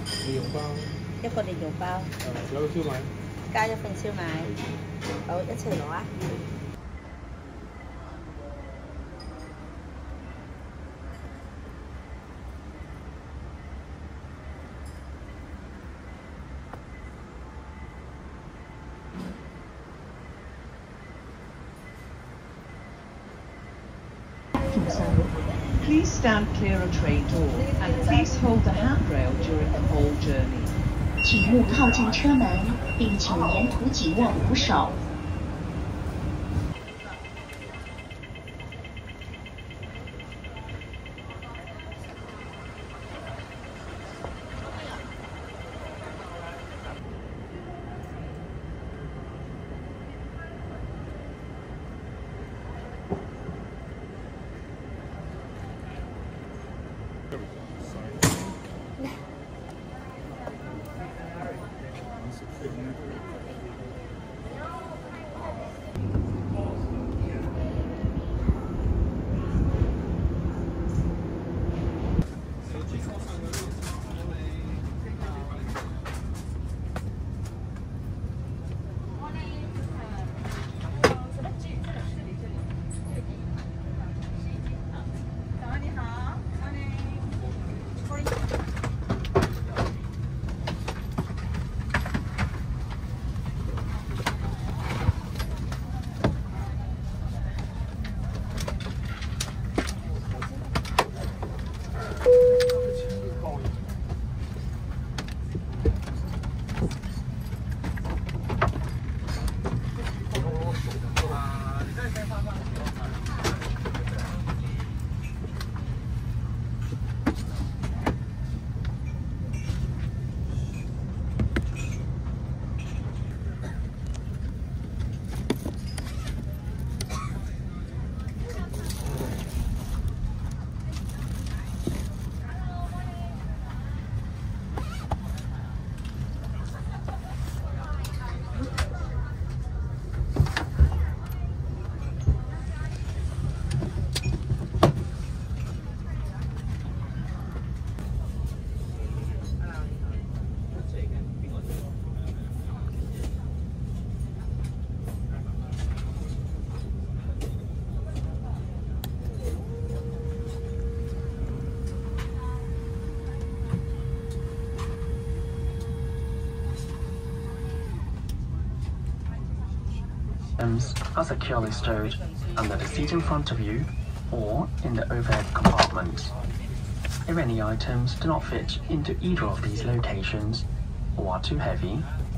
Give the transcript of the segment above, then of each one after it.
蓮蓉包， 一個蓮蓉包， 有個燒賣， 加一份燒賣，好，一齊攞啊！ Please stand clear of tray door and please hold the handrail during the whole journey. 请勿靠近车门，并请沿途紧握扶手。 Are securely stowed under the seat in front of you or in the overhead compartment. If any items do not fit into either of these locations or are too heavy,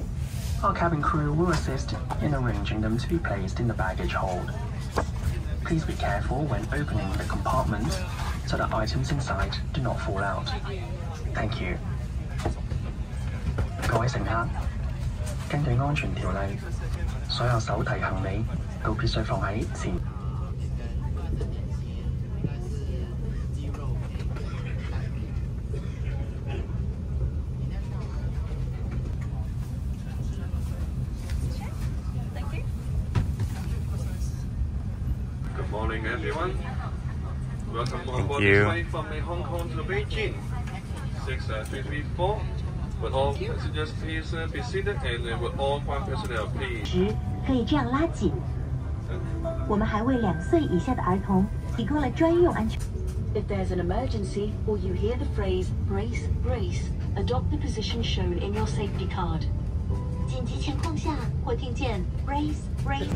our cabin crew will assist in arranging them to be placed in the baggage hold. Please be careful when opening the compartment so that items inside do not fall out. Thank you. 各位乘客，根據安全條例，所有手提行李都必須放喺前。 Good morning, everyone. Welcome on board this flight from Hong Kong to Beijing. 6334. Would all passengers please be seated and would all flight personnel please. 可以这样拉紧。我们还为2岁以下的儿童提供了专用安全。 If there's an emergency or you hear the phrase brace, brace, adopt the position shown in your safety card. 紧急情况下或听见 brace, brace。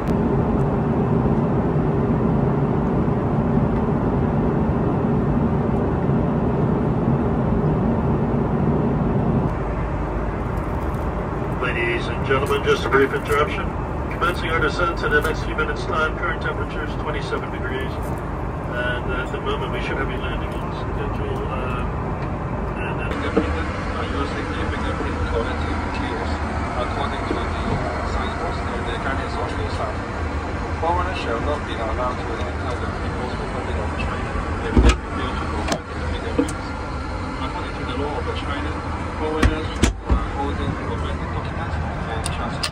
Ladies and gentlemen, just a brief interruption. Commencing our descent in the next few minutes' time. Current temperature is 27 degrees. And at the moment we should have a landing on schedule. Using significant cognitive cues according to the signpost and the guidance officer. Foreigners shall not be allowed to enter the People's Republic of China if they fail to provide the fingerprints. According to the law of China, foreigners holding diplomatic documents and chances